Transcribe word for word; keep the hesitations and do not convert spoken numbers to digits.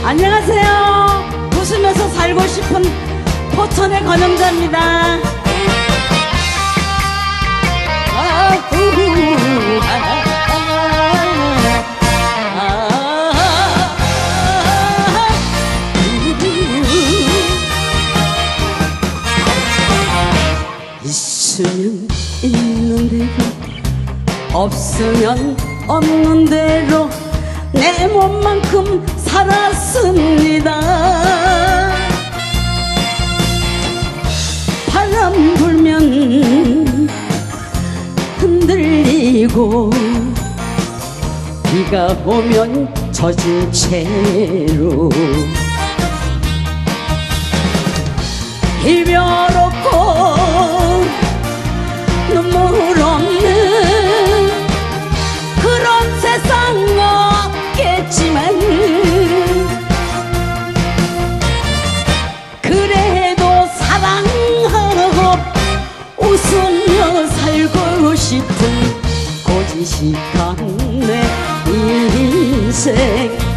안녕하세요. 웃으면서 살고 싶은 포천의 권영자입니다. 아, 우후, 아, 아, 아, 있으면 있는 대로 없으면 없는 대로 내 몸만큼 살았습니다. 바람 불면 흔들리고 비가 오면 젖은 채로 이별 없고 눈물 없는 그런 세상 없겠지만 그래도 사랑하고 웃으며 살고 싶은 고지식한 내 인생